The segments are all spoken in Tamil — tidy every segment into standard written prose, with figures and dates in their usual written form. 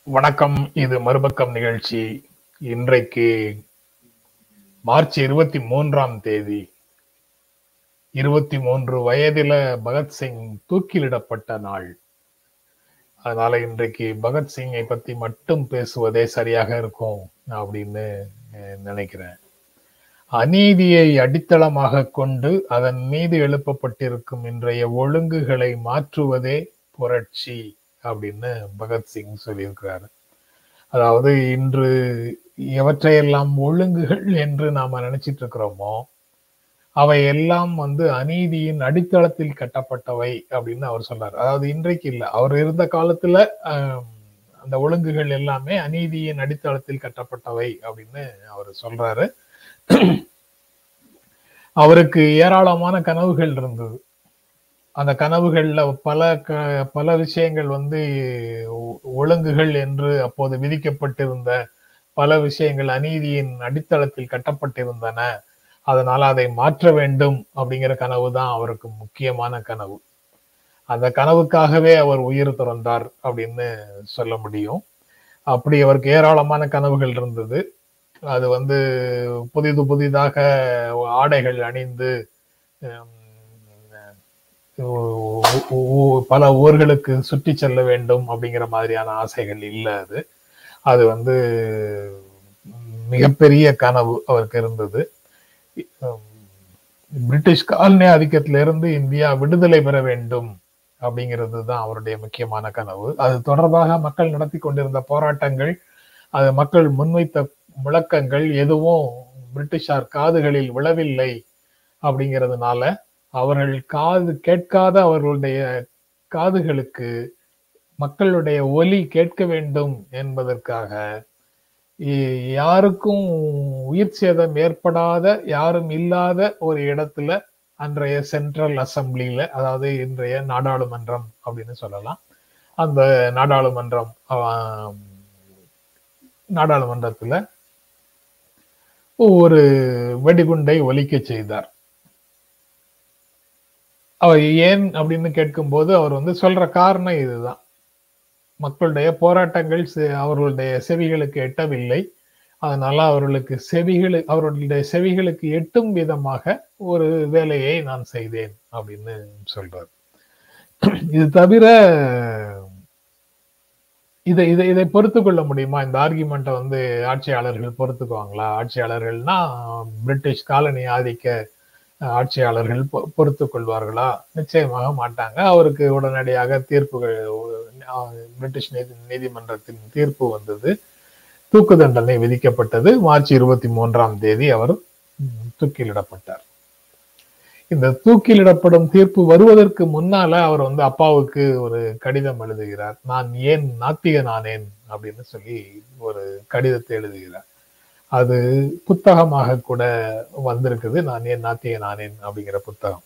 வணக்கம். இது மறுபக்கம் நிகழ்ச்சி. இன்றைக்கு மார்ச் 23 23 வயதில பகத்சிங் தூக்கிலிடப்பட்ட நாள். அதனால இன்றைக்கு பகத்சிங்கை பத்தி மட்டும் பேசுவதே சரியாக இருக்கும் அப்படின்னு நினைக்கிறேன். அநீதியை அடித்தளமாக கொண்டு அதன் மீது எழுப்பப்பட்டிருக்கும் இன்றைய ஒழுங்குகளை மாற்றுவதே புரட்சி அப்படின்னு பகத்சிங் சொல்லியிருக்கிறாரு. அதாவது இன்று எவற்றையெல்லாம் ஒழுங்குகள் என்று நாம நினைச்சிட்டு இருக்கிறோமோ அவை எல்லாம் அநீதியின் அடித்தளத்தில் கட்டப்பட்டவை அப்படின்னு அவர் சொல்றாரு. அதாவது இன்றைக்கு இல்ல, அவர் இருந்த காலத்துல அந்த ஒழுங்குகள் எல்லாமே அநீதியின் அடித்தளத்தில் கட்டப்பட்டவை அப்படின்னு அவர் சொல்றாரு. அவருக்கு ஏராளமான கனவுகள் இருந்தது. அந்த கனவுகள்ல பல விஷயங்கள் ஒழுங்குகள் என்று அப்போது விதிக்கப்பட்டிருந்த பல விஷயங்கள் அநீதியின் அடித்தளத்தில் கட்டப்பட்டிருந்தன. அதனால அதை மாற்ற வேண்டும் அப்படிங்கிற கனவு தான் அவருக்கு முக்கியமான கனவு. அந்த கனவுக்காகவே அவர் உயிர் துறந்தார் அப்படின்னு சொல்ல முடியும். அப்படி அவருக்கு ஏராளமான கனவுகள் இருந்தது. அது புதிதாக ஆடைகள் அணிந்து பல ஊர்களுக்கு சுற்றி செல்ல வேண்டும் அப்படிங்கிற மாதிரியான ஆசைகள் இல்லை. அது மிகப்பெரிய கனவு அவருக்கு இருந்தது. பிரிட்டிஷ் காலனி ஆதிக்கத்திலிருந்து இந்தியா விடுதலை பெற வேண்டும் அப்படிங்கிறது தான் அவருடைய முக்கியமான கனவு. அது தொடர்பாக மக்கள் நடத்தி கொண்டிருந்த போராட்டங்கள், அது மக்கள் முன்வைத்த முழக்கங்கள் எதுவும் பிரிட்டிஷார் காதுகளில் விழவில்லை. அப்படிங்கிறதுனால அவர்கள் கேட்காத அவர்களுடைய காதுகளுக்கு மக்களுடைய ஒலி கேட்க வேண்டும் என்பதற்காக யாருக்கும் உயிர் சேதம் ஏற்படாத, யாரும் இல்லாத ஒரு இடத்துல அன்றைய சென்ட்ரல் அசம்பிளியில, அதாவது இன்றைய நாடாளுமன்றம் அப்படின்னு சொல்லலாம், அந்த நாடாளுமன்றத்துல ஒரு வெடிகுண்டை ஒலிக்க செய்தார். அவர் ஏன் அப்படின்னு கேட்கும்போது அவர் சொல்ற காரணம் இதுதான். மக்களுடைய போராட்டங்கள் அவர்களுடைய செவிகளுக்கு எட்டவில்லை. அதனால அவர்களுடைய செவிகளுக்கு எட்டும் விதமாக ஒரு வேலையை நான் செய்தேன் அப்படின்னு சொல்றார். இது தவிர இதை பொறுத்து கொள்ள முடியுமா? இந்த ஆர்கியூமெண்ட்டை ஆட்சியாளர்கள் பொறுத்துக்குவாங்களா? ஆட்சியாளர்கள்னா பிரிட்டிஷ் காலனி ஆதிக்க ஆட்சியாளர்கள் பொறுத்து கொள்வார்களா? நிச்சயமாக மாட்டாங்க. அவருக்கு உடனடியாக தீர்ப்புகள், பிரிட்டிஷ் நீதிமன்றத்தின் தீர்ப்பு வந்தது. தூக்கு தண்டனை விதிக்கப்பட்டது. மார்ச் 23 அவர் தூக்கிலிடப்பட்டார். இந்த தூக்கிலிடப்படும் தீர்ப்பு வருவதற்கு முன்னால அவர் அப்பாவுக்கு ஒரு கடிதம் எழுதுகிறார். நான் ஏன் நாத்திகனானேன் அப்படின்னு சொல்லி ஒரு கடிதத்தை எழுதுகிறார். அது புத்தகமாக கூட வந்திருக்குது, நான் ஏன் நாத்திகனானேன் அப்படிங்கிற புத்தகம்.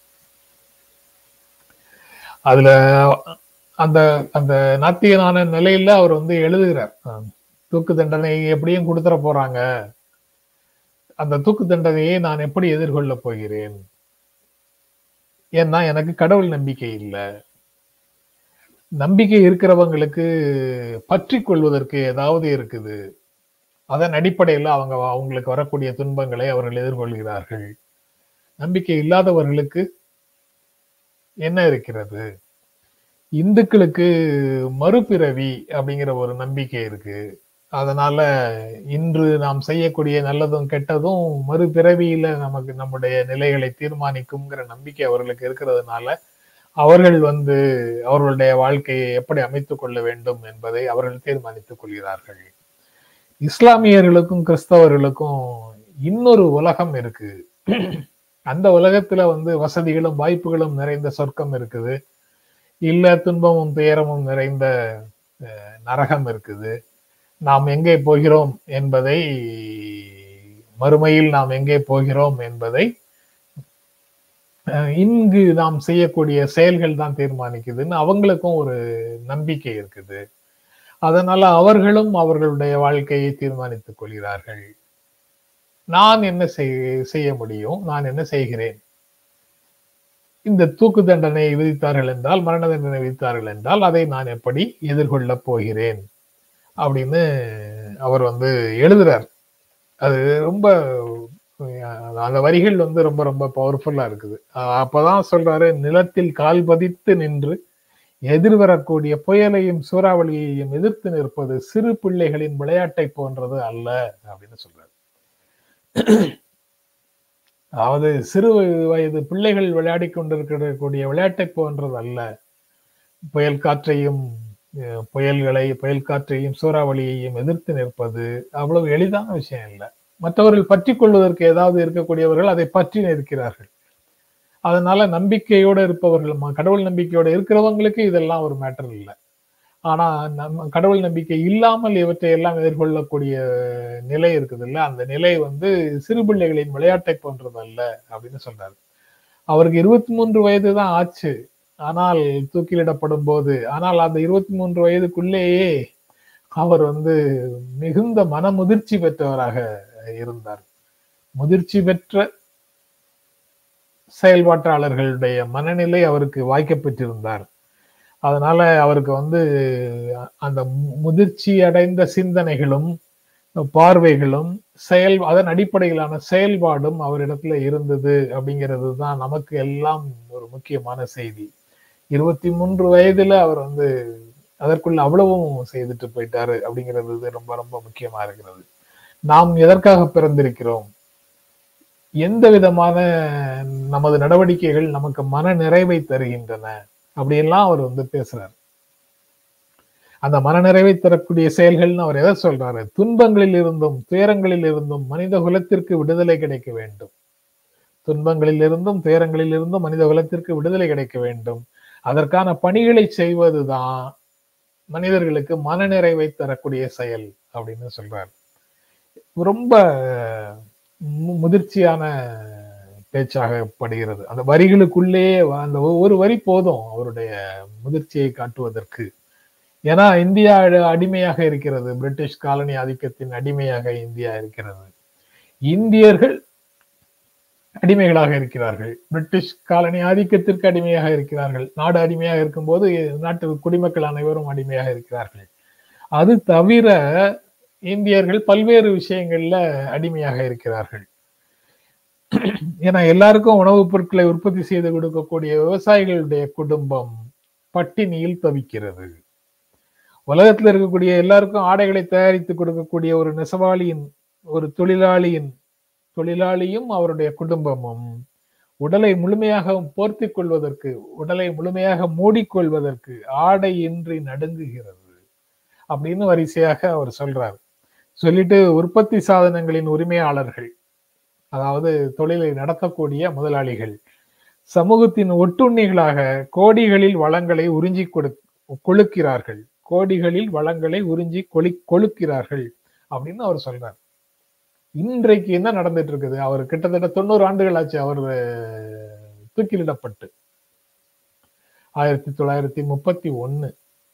அதுல அந்த அந்த நாத்திகனான நிலையில அவர் எழுதுகிறார், தூக்கு தண்டனை எப்படியும் கொடுத்துட போறாங்க, அந்த தூக்கு தண்டனையை நான் எப்படி எதிர்கொள்ள போகிறேன்? ஏன்னா எனக்கு கடவுள் நம்பிக்கை இல்லை. நம்பிக்கை இருக்கிறவங்களுக்கு பற்றி கொள்வதற்கு ஏதாவது இருக்குது. அதன் அடிப்படையில் அவங்களுக்கு வரக்கூடிய துன்பங்களை அவர்கள் எதிர்கொள்கிறார்கள். நம்பிக்கை இல்லாதவர்களுக்கு என்ன இருக்கிறது? இந்துக்களுக்கு மறுபிறவி அப்படிங்கிற ஒரு நம்பிக்கை இருக்கு. அதனால இன்று நாம் செய்யக்கூடிய நல்லதும் கெட்டதும் மறுபிறவியில நம்முடைய நிலைகளை தீர்மானிக்கும்ங்கிற நம்பிக்கை அவர்களுக்கு இருக்கிறதுனால அவர்கள் அவர்களுடைய வாழ்க்கையை எப்படி அமைத்துக் கொள்ள வேண்டும் என்பதை அவர்கள் தீர்மானித்துக் கொள்கிறார்கள். இஸ்லாமியர்களுக்கும் கிறிஸ்தவர்களுக்கும் இன்னொரு உலகம் இருக்கு. அந்த உலகத்துல வசதிகளும் வாய்ப்புகளும் நிறைந்த சொர்க்கம் இருக்குது, இல்ல துன்பமும் துயரமும் நிறைந்த நரகம் இருக்குது. நாம் எங்கே போகிறோம் என்பதை, மறுமையில் நாம் எங்கே போகிறோம் என்பதை இங்கு நாம் செய்யக்கூடிய செயல்கள் தான் தீர்மானிக்குதுன்னு அவங்களுக்கும் ஒரு நம்பிக்கை இருக்குது. அதனால அவர்களும் அவர்களுடைய வாழ்க்கையை தீர்மானித்துக் கொள்கிறார்கள். நான் என்ன செய்ய முடியும்? நான் என்ன செய்கிறேன்? இந்த தூக்கு தண்டனை விதித்தார்கள் என்றால், மரண தண்டனை விதித்தார்கள் என்றால் அதை நான் எப்படி எதிர்கொள்ளப் போகிறேன் அப்படின்னு அவர் வந்து எழுதுறார். அது ரொம்ப அந்த வரிகள் வந்து ரொம்ப ரொம்ப பவர்ஃபுல்லா இருக்குது. அப்பதான் சொல்றாரு, நிலத்தில் கால் பதித்து நின்று எதிர்வரக்கூடிய புயலையும் சூறாவளியையும் எதிர்த்து நிற்பது சிறு பிள்ளைகளின் விளையாட்டை போன்றது அல்ல அப்படின்னு சொல்றாரு. அதாவது சிறு வயது பிள்ளைகள் விளையாடி கொண்டிருக்கக்கூடிய விளையாட்டை போன்றது அல்ல. புயல் காற்றையும் புயல் காற்றையும் சூறாவளியையும் எதிர்த்து நிற்பது அவ்வளவு எளிதான விஷயம் இல்லை. மற்றவர்கள் பற்றி கொள்வதற்கு ஏதாவது இருக்கக்கூடியவர்கள் அதை பற்றி நிற்கிறார்கள். அதனால நம்பிக்கையோடு இருப்பவர்கள், கடவுள் நம்பிக்கையோடு இருக்கிறவங்களுக்கு இதெல்லாம் ஒரு மேட்டர் இல்லை. ஆனா நம்ம கடவுள் நம்பிக்கை இல்லாமல் இவற்றை எல்லாம் எதிர்கொள்ளக்கூடிய நிலை இருக்குது இல்ல, அந்த நிலை வந்து சிறு பிள்ளைகளின் விளையாட்டை போன்றது அல்ல அப்படின்னு சொல்றாரு. அவருக்கு 23 வயது தான் ஆச்சு. ஆனால் தூக்கிலிடப்படும் போது, ஆனால் அந்த 23 வயதுக்குள்ளேயே அவர் வந்து மிகுந்த மனமுதிர்ச்சி பெற்றவராக இருந்தார். முதிர்ச்சி பெற்ற செயல்பாட்டாளர்களுடைய மனநிலை அவருக்கு வாய்க்கப்பட்டிருந்தார். அதனால அவருக்கு வந்து அந்த முதிர்ச்சி அடைந்த சிந்தனைகளும் பார்வைகளும் அதன் அடிப்படையிலான செயல்பாடும் அவரிடத்துல இருந்தது அப்படிங்கிறது தான் நமக்கு எல்லாம் ஒரு முக்கியமான செய்தி. 23 வயதுல அவர் வந்து அதற்குள்ள அவ்வளவும் செய்துட்டு போயிட்டாரு அப்படிங்கிறது ரொம்ப ரொம்ப முக்கியமா இருக்கிறது. நாம் எதற்காக பிறந்திருக்கிறோம், எந்த விதமான நமது நடவடிக்கைகள் நமக்கு மன நிறைவை தருகின்றன அப்படியெல்லாம் அவர் வந்து பேசுறாரு. அந்த மனநிறைவை தரக்கூடிய செயல்கள்னு அவர் எதை சொல்றாரு, துன்பங்களில் இருந்தும் துயரங்களில் இருந்தும் மனித குலத்திற்கு விடுதலை கிடைக்க வேண்டும். துன்பங்களில் இருந்தும் துயரங்களில் இருந்தும் மனித குலத்திற்கு விடுதலை கிடைக்க வேண்டும். அதற்கான பணிகளை செய்வதுதான் மனிதர்களுக்கு மனநிறைவை தரக்கூடிய செயல் அப்படின்னு சொல்றாரு. ரொம்ப முதிர்ச்சியான பேச்சாக படுகிறது. அந்த வரிகளுக்குள்ளேயே அந்த ஒரு வரி போதும் அவருடைய முதிர்ச்சியை காட்டுவதற்கு. ஏன்னா இந்தியா அடிமையாக இருக்கிறது, பிரிட்டிஷ் காலனி ஆதிக்கத்தின் அடிமையாக இந்தியா இருக்கிறது. இந்தியர்கள் அடிமைகளாக இருக்கிறார்கள், பிரிட்டிஷ் காலனி ஆதிக்கத்திற்கு அடிமையாக இருக்கிறார்கள். நாடு அடிமையாக இருக்கும்போது நாட்டு குடிமக்கள் அனைவரும் அடிமையாக இருக்கிறார்கள். அது தவிர இந்தியர்கள் பல்வேறு விஷயங்கள்ல அடிமையாக இருக்கிறார்கள். ஏன்னா எல்லாருக்கும் உணவுப் பொருட்களை உற்பத்தி செய்து கொடுக்கக்கூடிய விவசாயிகளுடைய குடும்பம் பட்டினியில் தவிக்கிறது. உலகத்துல இருக்கக்கூடிய எல்லாருக்கும் ஆடைகளை தயாரித்து கொடுக்கக்கூடிய ஒரு நெசவாளியின், ஒரு தொழிலாளியும் அவருடைய குடும்பமும் உடலை முழுமையாக போர்த்தி கொள்வதற்கு, உடலை முழுமையாக மூடிக்கொள்வதற்கு ஆடையின்றி நடுங்குகிறது அப்படின்னு வரிசையாக அவர் சொல்றாரு. சொல்லிட்டு உற்பத்தி சாதனங்களின் உரிமையாளர்கள், அதாவது தொழிலை நடத்தக்கூடிய முதலாளிகள், சமூகத்தின் ஒட்டுண்ணிகளாக கோடிகளில் வளங்களை உறிஞ்சி கொழுக்கிறார்கள், கோடிகளில் வளங்களை உறிஞ்சி கொழுக்கிறார்கள் அப்படின்னு அவர் சொல்றார். இன்றைக்கு என்ன நடந்துட்டு இருக்குது, அவர் கிட்டத்தட்ட 90 ஆண்டுகள் ஆச்சு அவர் தூக்கிலிடப்பட்டு. 1931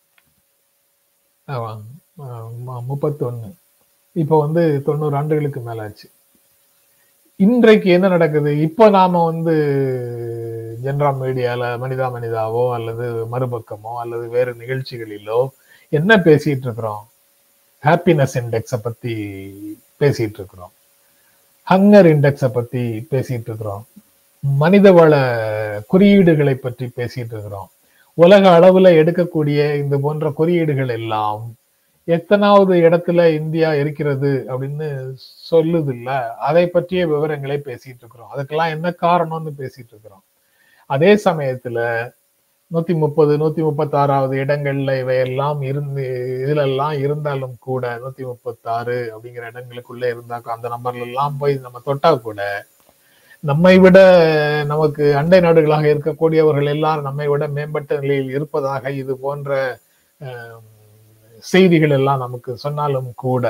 இப்ப வந்து 90 ஆண்டுகளுக்கு மேல ஆச்சு. இன்றைக்கு என்ன நடக்குது, இப்ப நாம வந்து ஜென்ராம் மீடியால மனிதாவோ அல்லது மறுபக்கமோ அல்லது வேறு நிகழ்ச்சிகளிலோ என்ன பேசிட்டு இருக்கிறோம், ஹாப்பினஸ் இண்டெக்ஸ பத்தி பேசிட்டு இருக்கிறோம், ஹங்கர் இண்டெக்ஸ பத்தி பேசிட்டு இருக்கிறோம், மனிதவள குறியீடுகளை பற்றி பேசிட்டு இருக்கிறோம். உலக அளவுல எடுக்கக்கூடிய இந்த போன்ற குறியீடுகள் எல்லாம் எத்தனாவது இடத்துல இந்தியா இருக்கிறது அப்படின்னு சொல்லுது இல்ல, அதை பற்றிய விவரங்களை பேசிட்டு இருக்கிறோம். அதுக்கெல்லாம் என்ன காரணம்னு பேசிட்டு இருக்கிறோம். அதே சமயத்துல 130 136வது இடங்கள்ல இவையெல்லாம் இதுலெல்லாம் இருந்தாலும் கூட 136 அப்படிங்கிற இடங்களுக்குள்ள இருந்தாக்கா அந்த நம்பர்ல எல்லாம் போய் நம்ம தொட்டா கூட நம்மை விட நமக்கு அண்டை நாடுகளாக இருக்கக்கூடியவர்கள் எல்லாரும் நம்மை விட மேம்பட்ட நிலையில் இருப்பதாக இது போன்ற செய்திகள் எல்லாம் நமக்கு சொன்னாலும் கூட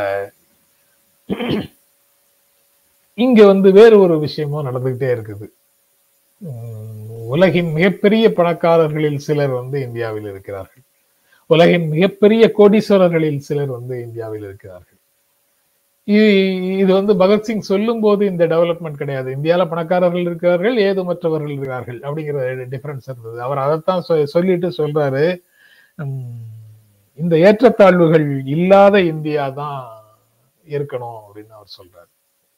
இங்க வந்து வேறு ஒரு விஷயமும் நடந்துகிட்டே இருக்குது. உலகின் மிகப்பெரிய பணக்காரர்களில் சிலர் வந்து இந்தியாவில் இருக்கிறார்கள், உலகின் மிகப்பெரிய கோடீஸ்வரர்களில் சிலர் வந்து இந்தியாவில் இருக்கிறார்கள். இது வந்து பகத்சிங் சொல்லும் போது இந்த டெவலப்மெண்ட் கிடையாது, இந்தியால பணக்காரர்கள் இருக்கிறார்கள், ஏதுமற்றவர்கள் இருக்கிறார்கள் அப்படிங்கிற டிஃபரன்ஸ் இருந்தது. அவர் அதைத்தான் சொல்லிட்டு சொல்றாரு, இந்த ஏற்றத்தாழ்வுகள் இல்லாத இந்தியா தான் இருக்கணும் அப்படின்னு அவர் சொல்றாரு.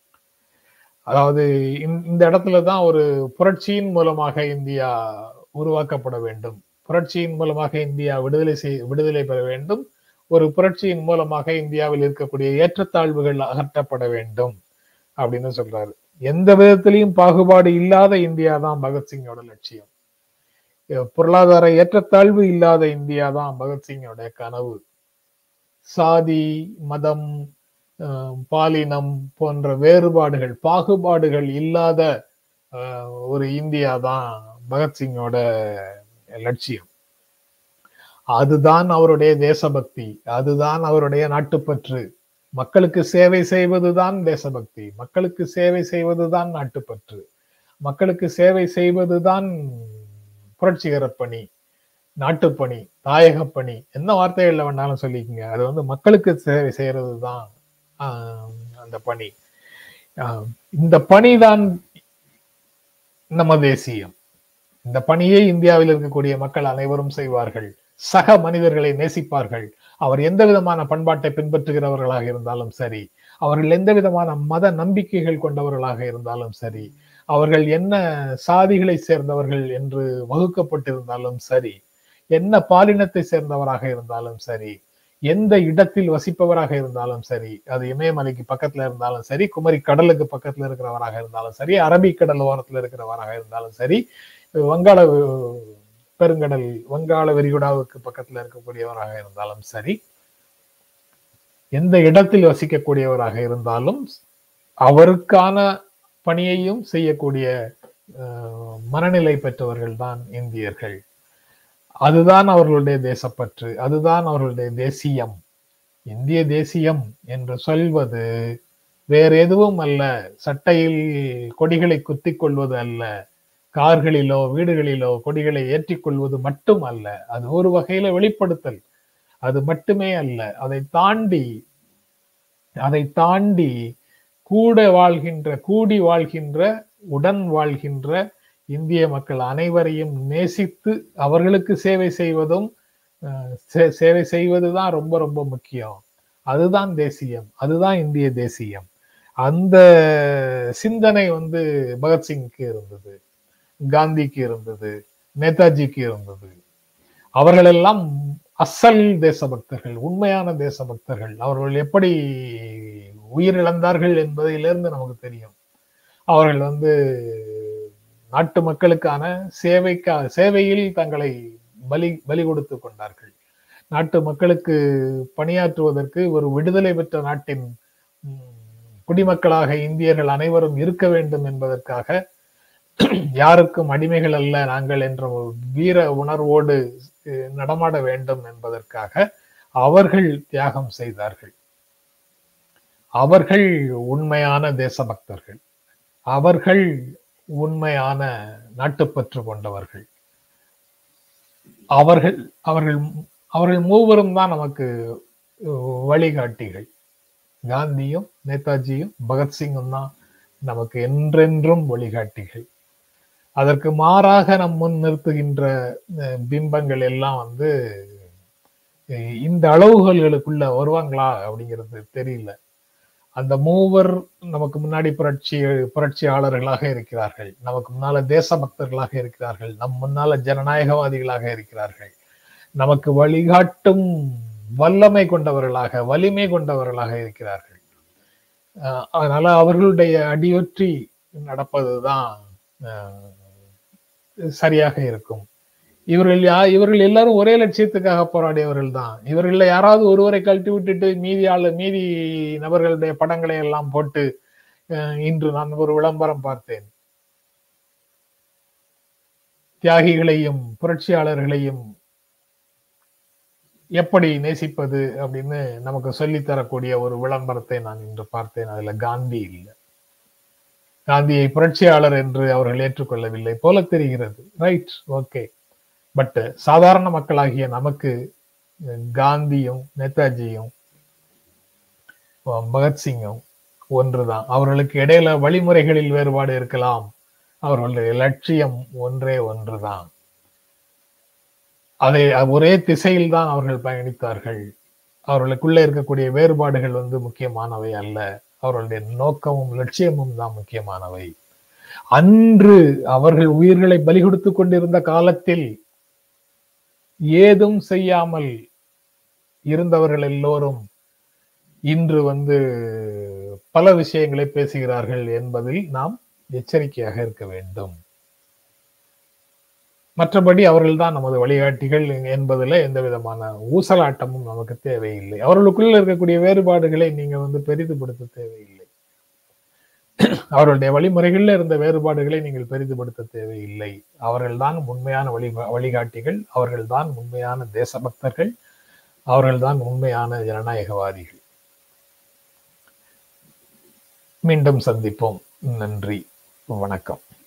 அதாவது இந்த இடத்துலதான் ஒரு புரட்சியின் மூலமாக இந்தியா உருவாக்கப்பட வேண்டும், புரட்சியின் மூலமாக இந்தியா விடுதலை பெற வேண்டும், ஒரு புரட்சியின் மூலமாக இந்தியாவில் இருக்கக்கூடிய ஏற்றத்தாழ்வுகள் அகற்றப்பட வேண்டும் அப்படின்னு சொல்றாரு. எந்த விதத்திலையும் பாகுபாடு இல்லாத இந்தியா தான் பகத்சிங்கோட லட்சியம். பொருளாதார ஏற்றத்தாழ்வு இல்லாத இந்தியா தான் பகத்சிங்கோட கனவு. சாதி, மதம், பாலினம் போன்ற வேறுபாடுகள், பாகுபாடுகள் இல்லாத ஒரு இந்தியா தான் பகத்சிங்கோட லட்சியம். அதுதான் அவருடைய தேசபக்தி, அதுதான் அவருடைய நாட்டுப்பற்று. மக்களுக்கு சேவை செய்வதுதான் தேசபக்தி, மக்களுக்கு சேவை செய்வதுதான் நாட்டுப்பற்று, மக்களுக்கு சேவை செய்வதுதான் புரட்சிகர பணி, நாட்டுப்பணி, தாயகப்பணி, என்ன வார்த்தைகள்ல வேணாலும் சொல்லிக்கங்க. அது வந்து மக்களுக்கு சேவை செய்யறது தான் அந்த பணி. இந்த பணிதான் நம்ம தேசியம். இந்த பணியை இந்தியாவில் இருக்கக்கூடிய மக்கள் அனைவரும் செய்வார்கள். சக மனிதர்களை நேசிப்பார்கள். அவர் எந்த விதமான பண்பாட்டை பின்பற்றுகிறவர்களாக இருந்தாலும் சரி, அவர்கள் எந்த விதமான மத நம்பிக்கைகள் கொண்டவர்களாக இருந்தாலும் சரி, அவர்கள் என்ன சாதிகளை சேர்ந்தவர்கள் என்று வகுக்கப்பட்டிருந்தாலும் சரி, என்ன பாலினத்தை சேர்ந்தவராக இருந்தாலும் சரி, எந்த இடத்தில் வசிப்பவராக இருந்தாலும் சரி, அது இமயமலைக்கு பக்கத்துல இருந்தாலும் சரி, குமரி கடலுக்கு பக்கத்துல இருக்கிறவராக இருந்தாலும் சரி, அரபிக்கடல் ஓரத்துல இருக்கிறவராக இருந்தாலும் சரி, வங்காள பெருங்கடல், வங்காள விரிகுடாவுக்கு பக்கத்துல இருக்கக்கூடியவராக இருந்தாலும் சரி, எந்த இடத்தில் வசிக்கக்கூடியவராக இருந்தாலும் அவருக்கான பணியையும் செய்யக்கூடிய மனநிலை பெற்றவர்கள் தான் இந்தியர்கள். அதுதான் அவர்களுடைய தேசப்பற்று, அதுதான் அவர்களுடைய தேசியம். இந்திய தேசியம் என்று சொல்வது வேற எதுவும் அல்ல, சட்டையில் கொடிகளை குத்திக் கொள்வது அல்ல, கார்களிலோ வீடுகளிலோ கொடிகளை ஏற்றிக்கொள்வது மட்டும் அல்ல. அது ஒரு வகையில வெளிப்படுத்தல், அது மட்டுமே அல்ல. அதை தாண்டி கூடி வாழ்கின்ற, உடன் வாழ்கின்ற இந்திய மக்கள் அனைவரையும் நேசித்து அவர்களுக்கு சேவை செய்வதுதான் ரொம்ப ரொம்ப முக்கியம். அதுதான் தேசியம், அதுதான் இந்திய தேசியம். அந்த சிந்தனை வந்து பகத்சிங்க்கு இருந்தது, காந்திக்கு இருந்தது, நேதாஜிக்கு இருந்தது. அவர்கள் எல்லாம் அசல் தேசபக்தர்கள், உண்மையான தேசபக்தர்கள். அவர்கள் எப்படி உயிரிழந்தார்கள் என்பதிலிருந்து நமக்கு தெரியும். அவர்கள் வந்து நாட்டு மக்களுக்கான சேவையில் தங்களை பலி கொடுத்து கொண்டார்கள். நாட்டு மக்களுக்கு பணியாற்றுவதற்கு ஒரு விடுதலை பெற்ற நாட்டின் குடிமக்களாக இந்தியர்கள் அனைவரும் இருக்க வேண்டும் என்பதற்காக, யாருக்கும் அடிமைகள் அல்ல நாங்கள் என்ற வீர உணர்வோடு நடமாட வேண்டும் என்பதற்காக அவர்கள் தியாகம் செய்தார்கள். அவர்கள் உண்மையான தேசபக்தர்கள், அவர்கள் உண்மையான நாட்டுப்பற்று கொண்டவர்கள். அவர்கள் மூவரும் தான் நமக்கு வழிகாட்டிகள். காந்தியும் நேதாஜியும் பகத்சிங்கும் தான் நமக்கு என்றென்றும் வழிகாட்டிகள். அதற்கு மாறாக நம் முன் நிறுத்துகின்ற பிம்பங்கள் எல்லாம் வந்து இந்த அளவுகளுக்குள்ள வருவாங்களா அப்படிங்கிறது தெரியல. அந்த மூவர் நமக்கு முன்னாடி புரட்சியாளர்களாக இருக்கிறார்கள், நமக்கு முன்னால தேசபக்தர்களாக இருக்கிறார்கள், நம் முன்னால ஜனநாயகவாதிகளாக இருக்கிறார்கள், நமக்கு வழிகாட்டும் வல்லமை கொண்டவர்களாக, வலிமை கொண்டவர்களாக இருக்கிறார்கள். அதனால அவர்களுடைய அடியொற்றி நடப்பதுதான் சரியாக இருக்கும். இவர்கள் எல்லாரும் ஒரே லட்சியத்துக்காக போராடியவர்கள் தான். இவர்கள யாராவது ஒருவரை கழட்டி விட்டுட்டு மீதி நபர்களுடைய படங்களை எல்லாம் போட்டு, இன்று நான் ஒரு விளம்பரம் பார்த்தேன், தியாகிகளையும் புரட்சியாளர்களையும் எப்படி நேசிப்பது அப்படின்னு நமக்கு சொல்லித்தரக்கூடிய ஒரு விளம்பரத்தை நான் இன்று பார்த்தேன். அதுல காந்தி இல்லை. காந்தியை புரட்சியாளர் என்று அவர்கள் ஏற்றுக்கொள்ளவில்லை போல தெரிகிறது. Right, okay. பட் சாதாரண மக்களாகிய நமக்கு காந்தியும் நேதாஜியும் பகத்சிங்கும் ஒன்றுதான். அவர்களுக்கு இடையில வழிமுறைகளில் வேறுபாடு இருக்கலாம், அவர்களுடைய லட்சியம் ஒன்றே ஒன்றுதான். அதை ஒரே திசையில் தான் அவர்கள் பயணித்தார்கள். அவர்களுக்குள்ள இருக்கக்கூடிய வேறுபாடுகள் முக்கியமானவை அல்ல. அவர்களுடைய நோக்கமும் லட்சியமும் தான் முக்கியமானவை. அன்று அவர்கள் உயிர்களை பலி கொடுத்துக் கொண்டிருந்த காலத்தில் ஏதும் செய்யாமல் இருந்தவர்கள் எல்லோரும் இன்று பல விஷயங்களை பேசுகிறார்கள் என்பதில் நாம் எச்சரிக்கையாக இருக்க வேண்டும். மற்றபடி அவர்கள்தான் நமது வழிகாட்டிகள் என்பதில் எந்த விதமான ஊசலாட்டமும் நமக்கு தேவையில்லை. அவர்களுக்குள்ள இருக்கக்கூடிய வேறுபாடுகளை நீங்க பெரிதுபடுத்த தேவையில்லை. அவர்களுடைய வழிமுறைகள்ல இருந்த வேறுபாடுகளை நீங்கள் பெரிதுபடுத்த தேவையில்லை. அவர்கள்தான் உண்மையான வழிகாட்டிகள். அவர்கள்தான் உண்மையான தேசபக்தர்கள். அவர்கள்தான் உண்மையான ஜனநாயகவாதிகள். மீண்டும் சந்திப்போம். நன்றி, வணக்கம்.